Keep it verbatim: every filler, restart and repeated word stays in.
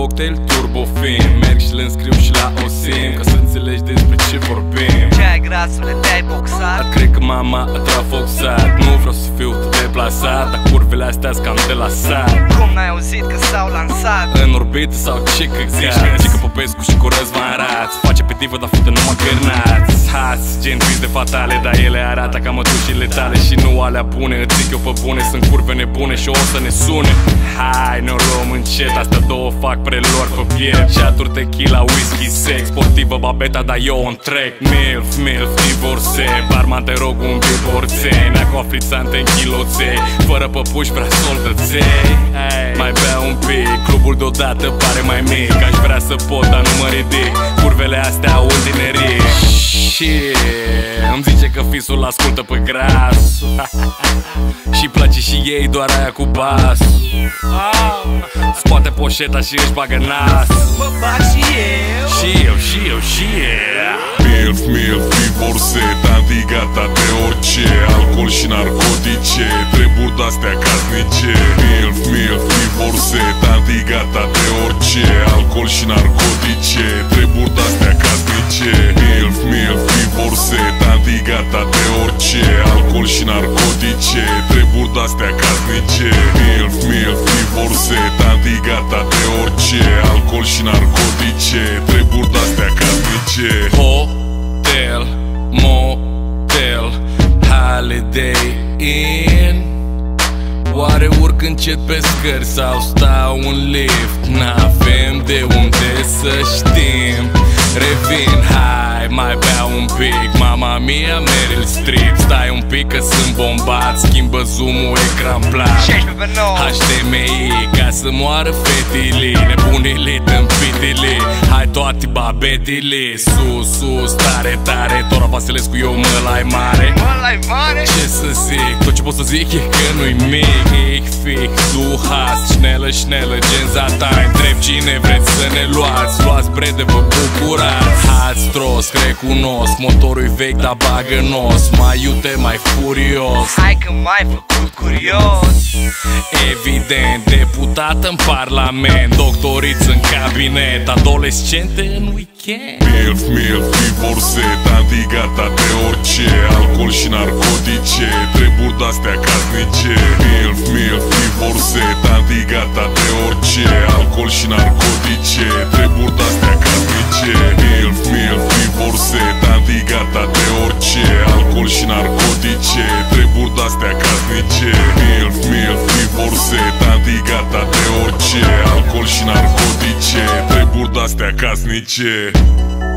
cocktail, turbofin. Merg și le-nscriu și la Osim, ca să înțelegi despre ce vorbim. Ce-ai grasule, te-ai boxat? Cred că mama a trafoxat. Nu vreau să fiu tot deplasat, dar curvele astea-s cam de la sat. Cum n-ai auzit că s-au lansat? În orbită sau ce căcat? Cică Popescu și cu Răzvan Raț. Face pe divă, dar fute numai cărnați. Has, gen de fatale, dar ele arată ca mătușile tale și nu alea bune. Îți zic eu pe bune, sunt curve nebune și o să ne sune. Hai, ne-o luăm încet, astea două fac prelor pe piept. Ceaturi, tequila, whisky, sex, sportivă, babeta, dar eu on track. Milf, milf, divorțe, barman, te rog un biborței. Neacu aflițante în chiloței, fără păpuși prea soldăței. Mai bea un pic, clubul deodată pare mai mic. Aș vrea să pot, dar nu mă ridic. Curvele astea au un tinerii. Și îmi zice că fisul ascultă pe gras. Și place și ei doar aia cu bas. Scoate poșeta și își bagă nas. Mă bag și eu. Și eu, și eu, și eu. Milf, milf, divorțe, tanti gata de orice. Alcool și narcotice, treburi de-astea casnice. Milf, milf, divorțe, tanti gata de orice. Alcool și narcotice, treburi de-astea casnice. Milf, milf, divorțe, tanti gata de orice. Alcool și narcotice, treburi de-astea casnice. Milf, milf, divorțe, tanti gata de orice. Alcool și narcotice, treburi de-astea casnice. Hotel, motel, holiday inn. Oare urc încet pe scări sau stau în lift? N-avem de unde să știm. Revin, hai, mai beau un pic. Mama mia, Meryl Streep. Stai un pic că sunt bombat. Schimbă zoom-ul, ecran plat șaisprezece pe nouă H D M I, ca să moară fetile. Nebunile tâmpitile. Hai toate babetile. Sus, sus, tare, tare. Tora Vasilescu, eu mă lai mare. Mă lai mare? Ce să zic? Tot ce pot să zic e că nu-i mic. Ich fix, du hast, schnellă, schnellă, gen Zatain. Întreb cine vreți să ne luați. Luați brede, vă bucurați. Hați tros, recunosc. Motorul-i vechi, dar bagă nos. Mai iute, mai furios. Hai că m-ai făcut curios. Evident, deputat în parlament, doctoriți în cabinet, adolescente în weekend. Milf, milf, divorțe, tanti gata de orice. Alcool și narcotice, treburi de-astea casnice. Milf, milf, divorțe, tanti gata de orice. Alcool și narcotice, treburi de-astea casnice. Milf, milf, divorțe, tanti gata de orice. Alcool și narcotice, treburi de-astea casnice. Milf, milf, divorțe, tanti gata de orice. Alcool și narcotice, treburi de-astea casnice.